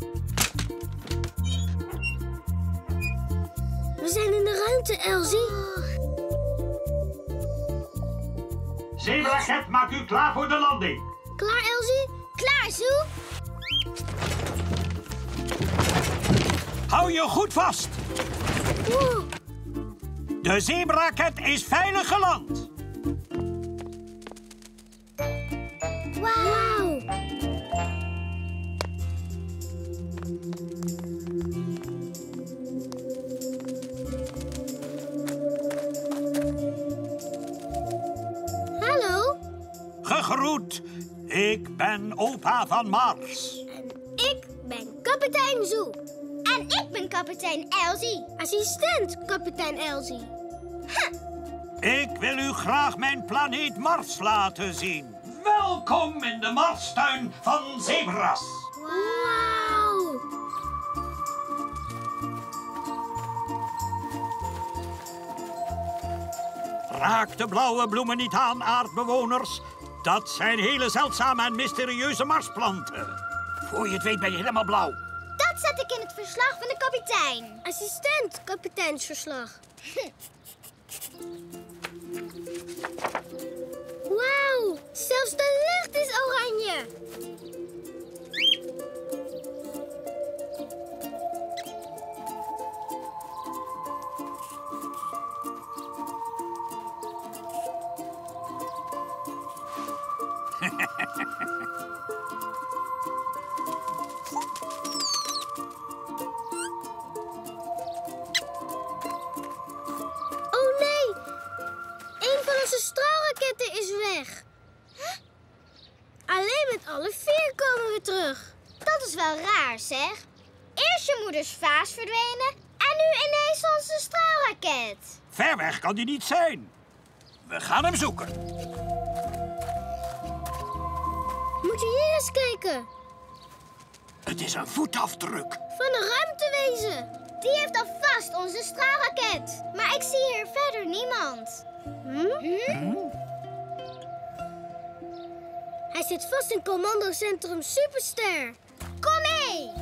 We zijn in de ruimte, Elsie. Zebraket, maak u klaar voor de landing. Klaar, Elsie? Klaar, Zoe. Hou je goed vast. Oeh. De zebraket is veilig geland. Wauw. Hallo. Gegroet. Ik ben opa van Mars. En ik ben kapitein Zoe. En ik ben kapitein Elsie. Assistent kapitein Elsie. Ik wil u graag mijn planeet Mars laten zien. Welkom in de Marstuin van Zebras. Wauw. Raak de blauwe bloemen niet aan, aardbewoners. Dat zijn hele zeldzame en mysterieuze Marsplanten. Voor je het weet ben je helemaal blauw. Dat zet ik in het verslag van de kapitein. Assistent kapiteinsverslag. Wauw, zelfs de lucht is oranje. Oh nee, een van onze straalraketten is weg. Huh? Alleen met alle 4 komen we terug. Dat is wel raar, zeg. Eerst je moeders vaas verdwenen en nu ineens onze straalraket. Ver weg kan die niet zijn. We gaan hem zoeken. Moet je hier eens kijken. Het is een voetafdruk. Van een ruimtewezen. Die heeft alvast onze straalraket. Maar ik zie hier verder niemand. Hij zit vast in commandocentrum Superster. Kom mee!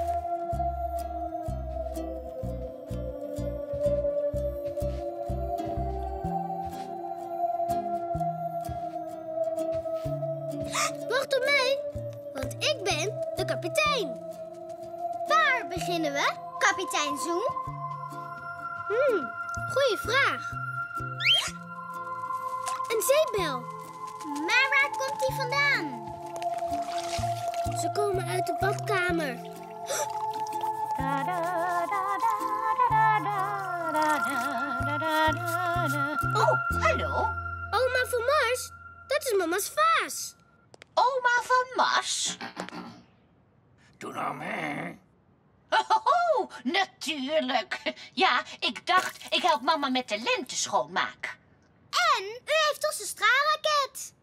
Wacht op mij, want ik ben de kapitein. Waar beginnen we, kapitein Zoe? Goeie vraag. Een zeebel. Maar waar komt die vandaan? Ze komen uit de badkamer. Oh, hallo. Oma van Mars, dat is mama's vaas. Oma van Mars? Doe nou mee. Oh, natuurlijk. Ja, ik dacht, ik help mama met de lente schoonmaak. En u heeft onze straalraket.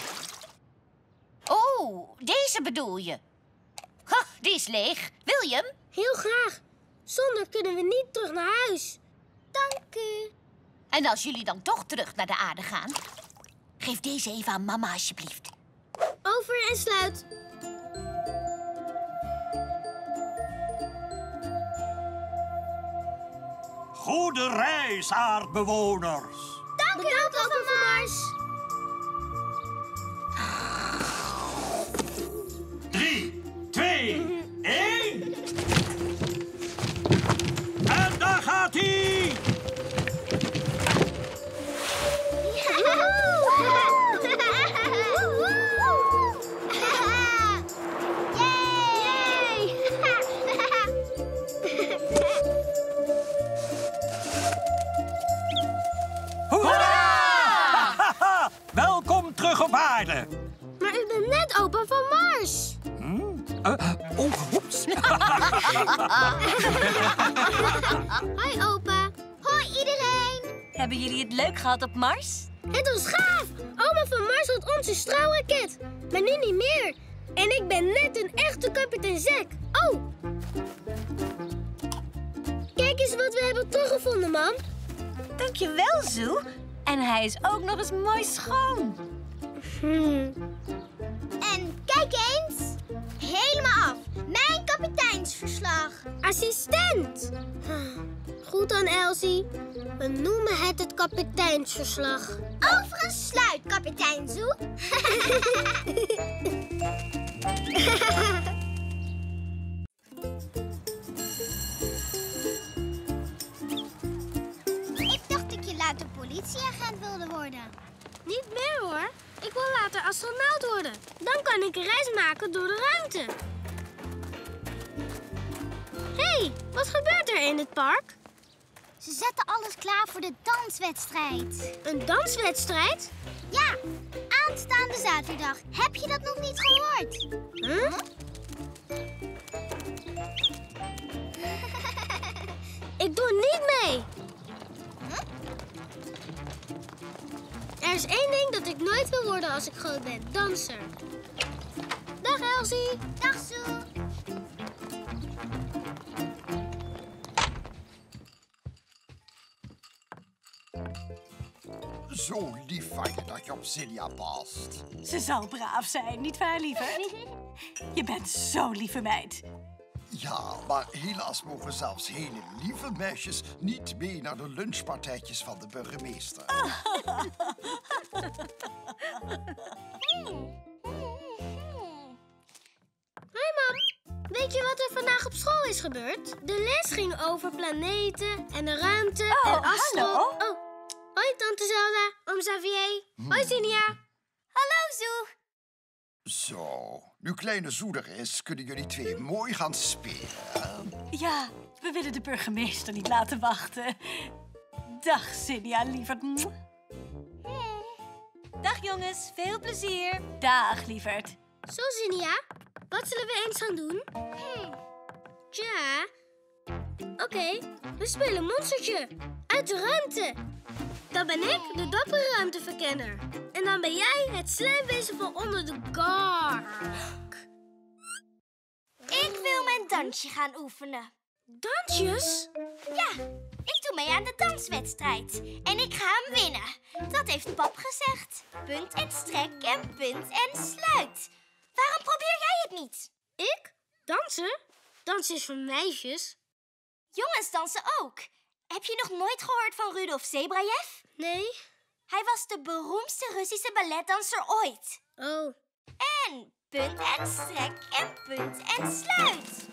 Oh, deze bedoel je? Ha, die is leeg. Wil je hem? Heel graag. Zonder kunnen we niet terug naar huis. Dank u. En als jullie dan toch terug naar de aarde gaan, geef deze even aan mama alsjeblieft. Over en sluit. Goede reis, aardbewoners. Dank u, opa van Mars. 3, 2, 1. En daar gaat hij. Hoera! Welkom terug op aarde. Maar u bent net opa van Mars. Oeps. Hoi opa. Hoi iedereen. Hebben jullie het leuk gehad op Mars? Het was gaaf. Oma van Mars had onze straalraket. Maar nu niet meer. En ik ben net een echte kapitein Zack. Oh. Kijk eens wat we hebben teruggevonden, mam. Dankjewel, Zoe. En hij is ook nog eens mooi schoon. En kijk eens. Helemaal af. Mijn kapiteinsverslag. Assistent. Goed dan, Elsie. We noemen het kapiteinsverslag. Overigens sluit, kapitein Zoe. Ik dacht dat je later politieagent wilde worden. Niet meer hoor. Ik wil later astronaut worden. Dan kan ik een reis maken door de ruimte. Hé, wat gebeurt er in het park? Ze zetten alles klaar voor de danswedstrijd. Een danswedstrijd? Ja, aanstaande zaterdag. Heb je dat nog niet gehoord? Huh? Ik doe niet mee. Er is één ding dat ik nooit wil worden als ik groot ben. Danser. Dag Elsie. Dag Zoe. Zo lief van je dat je op Zinnia past. Ze zal braaf zijn, nietwaar, lieverd? Je bent zo'n lieve meid. Ja, maar helaas mogen zelfs hele lieve meisjes niet mee naar de lunchpartijtjes van de burgemeester. Hoi mam. Weet je wat er vandaag op school is gebeurd? De les ging over planeten en de ruimte en astro... hallo. Oh, hoi tante Zelda, oom Xavier. Hoi Zinnia. Hallo Zoe. Zo, nu kleine Zoe er is, kunnen jullie twee mooi gaan spelen. Ja, we willen de burgemeester niet laten wachten. Dag, Zinnia, lieverd. Dag, jongens. Veel plezier. Dag, lieverd. Zo Zinnia, wat zullen we eens gaan doen? Tja, oké, we spelen monstertje uit de ruimte. Dan ben ik de dappere ruimteverkenner. En dan ben jij het slijmwezen van onder de gark. Ik wil mijn dansje gaan oefenen. Dansjes? Ja, ik doe mee aan de danswedstrijd. En ik ga hem winnen. Dat heeft pap gezegd. Punt en strek en punt en sluit. Waarom probeer jij het niet? Ik? Dansen? Dansen is voor meisjes. Jongens dansen ook. Heb je nog nooit gehoord van Rudolf Zebrajev? Nee. Hij was de beroemdste Russische balletdanser ooit. Oh. En punt en strek en punt en sluit.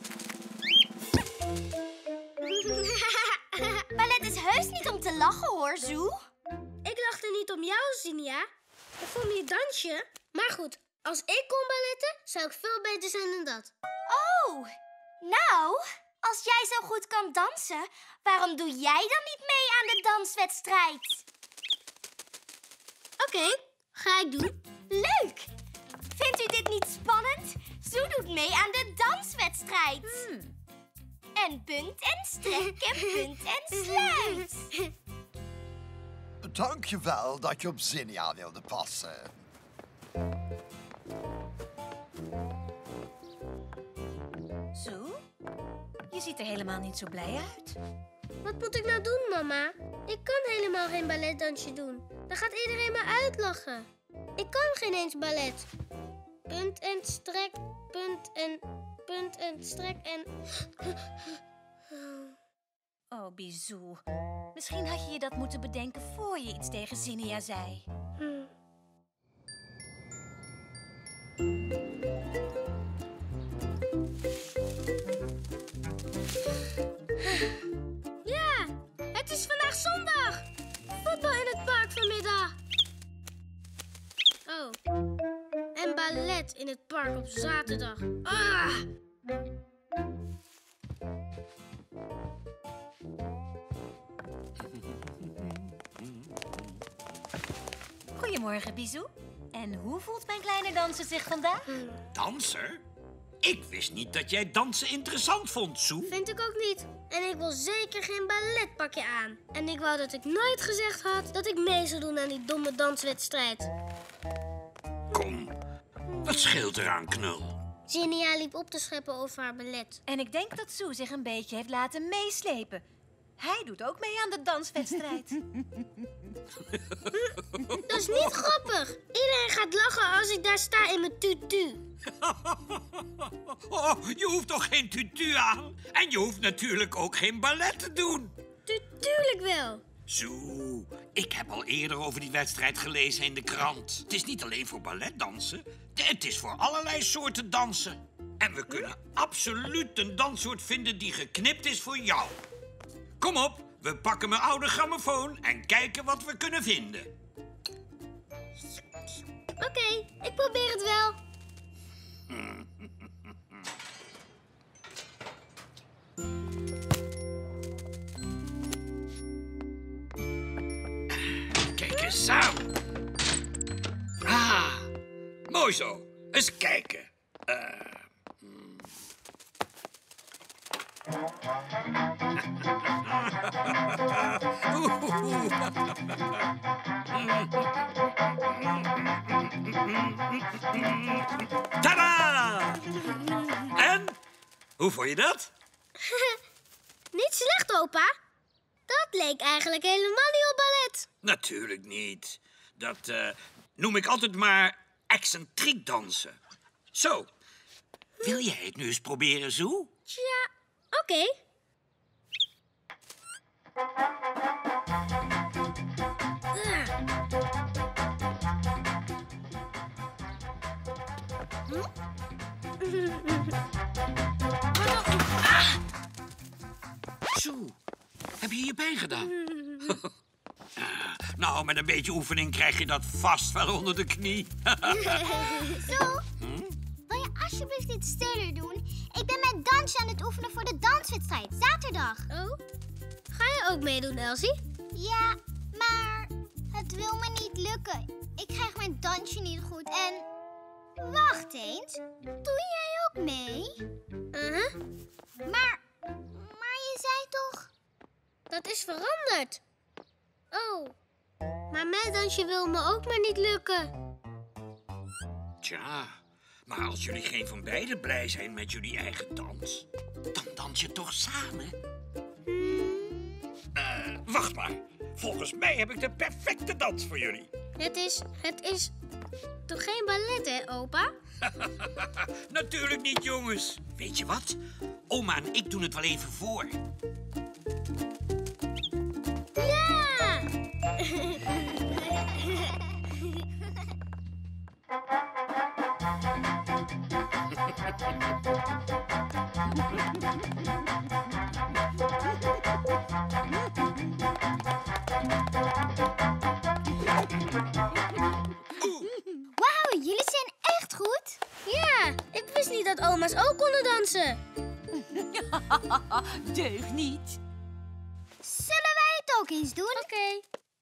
Ballet is heus niet om te lachen hoor, Zoe. Ik lachte niet om jou, Zinnia. Ik vond je dansje. Maar goed, als ik kon balletten, zou ik veel beter zijn dan dat. Oh, nou, als jij zo goed kan dansen, waarom doe jij dan niet mee aan de danswedstrijd? Oké, ga ik doen. Leuk! Vindt u dit niet spannend? Zoe doet mee aan de danswedstrijd. En punt en strek en punt en sluit. Dank je wel dat je op Zinnia wilde passen. Zoe, je ziet er helemaal niet zo blij uit. Wat moet ik nou doen, mama? Ik kan helemaal geen balletdansje doen. Dan gaat iedereen me uitlachen. Ik kan geen eens ballet. Punt en strek, punt en strek en... Oh, Bizou. Misschien had je je dat moeten bedenken voor je iets tegen Zinnia zei. Ja, het is vandaag zondag. Voetbal in het park vanmiddag. Oh, en ballet in het park op zaterdag. Ah! Goedemorgen, Bizou. En hoe voelt mijn kleine danser zich vandaag? Danser? Ik wist niet dat jij dansen interessant vond, Zoe. Vind ik ook niet. En ik wil zeker geen balletpakje aan. En ik wou dat ik nooit gezegd had dat ik mee zou doen aan die domme danswedstrijd. Kom, wat scheelt er aan, knul? Zinnia liep op te scheppen over haar ballet. En ik denk dat Zoe zich een beetje heeft laten meeslepen. Hij doet ook mee aan de danswedstrijd. Dat is niet grappig. Iedereen gaat lachen als ik daar sta in mijn tutu. Oh, je hoeft toch geen tutu aan? En je hoeft natuurlijk ook geen ballet te doen. Tuurlijk wel. Zo, ik heb al eerder over die wedstrijd gelezen in de krant. Het is niet alleen voor balletdansen. Het is voor allerlei soorten dansen. En we kunnen absoluut een danssoort vinden die geknipt is voor jou. Kom op, we pakken mijn oude grammofoon en kijken wat we kunnen vinden. Oké, ik probeer het wel. Kijk eens aan. Ah, mooi zo. Eens kijken. Tada! En? Hoe vond je dat? Niet slecht, opa. Dat leek eigenlijk helemaal niet op ballet. Natuurlijk niet. Dat noem ik altijd maar excentriek dansen. Zo. Wil jij het nu eens proberen, Zoe? Tja, oké. Zoe, heb je je pijn gedaan? Nou, met een beetje oefening krijg je dat vast wel onder de knie. Zo, wil je alsjeblieft iets stiller doen? Ik ben mijn dansje aan het oefenen voor de danswedstrijd, zaterdag. Oh, ga je ook meedoen, Elsie? Ja, maar het wil me niet lukken. Ik krijg mijn dansje niet goed en... Wacht eens, doe jij ook mee? Maar je zei toch... Dat is veranderd. Oh, maar mijn dansje wil me ook maar niet lukken. Tja, maar als jullie geen van beiden blij zijn met jullie eigen dans, dan dans je toch samen? Wacht maar. Volgens mij heb ik de perfecte dans voor jullie. Het is toch geen ballet, hè, opa? Natuurlijk niet, jongens. Weet je wat? Oma en ik doen het wel even voor. Ja! Wauw, jullie zijn echt goed. Ja, ik wist niet dat oma's ook konden dansen. Deug niet. Zullen wij het ook eens doen? Oké.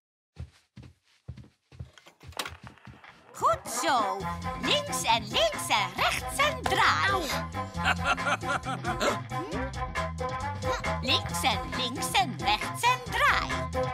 Goed zo. Links en rechts en draai. Links en rechts en draai.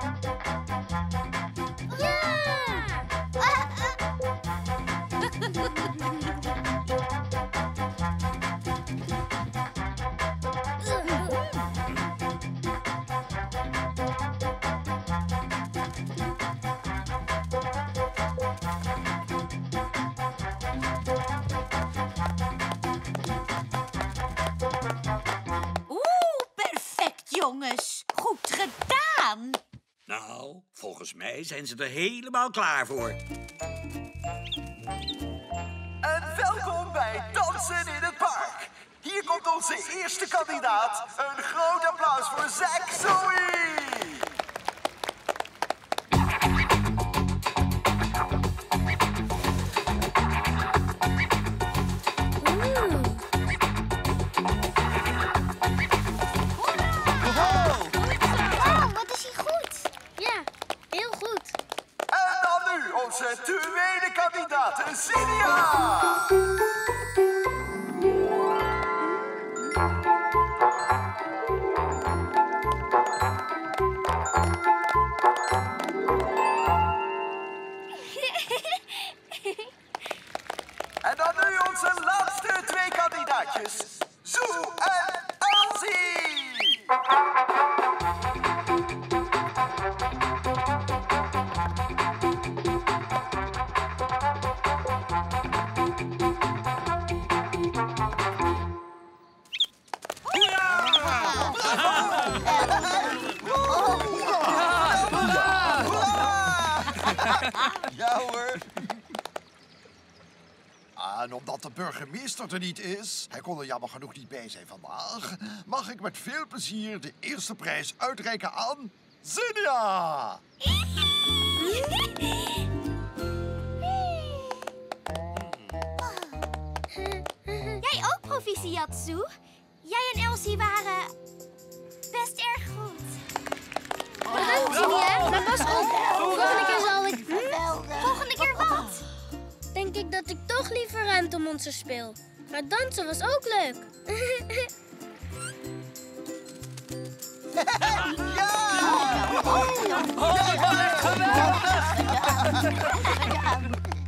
Perfect, jongens. Goed gedaan. Nou, volgens mij zijn ze er helemaal klaar voor. En welkom bij Dansen in het Park. Hier komt onze eerste kandidaat. Een groot applaus voor Zack Zoe. Oh, wat is hij goed. Ja, heel goed. En dan nu onze tweede kandidaat, Zinia. En dan nu onze laatste twee kandidaatjes, Zoe en Elsie. Ja, en omdat de burgemeester er niet is, hij kon er jammer genoeg niet bij zijn vandaag, mag ik met veel plezier de eerste prijs uitreiken aan Zinnia! Jij ook proficiat, Sue. Jij en Elsie waren best erg goed. Bedankt, Zinnia. Maar pas op. Volgende keer zal ik... Volgende keer wat? Denk ik dat ik toch liever ruimtemonsters speel. Maar dansen was ook leuk. Ja! Oh, dat was echt geweldig!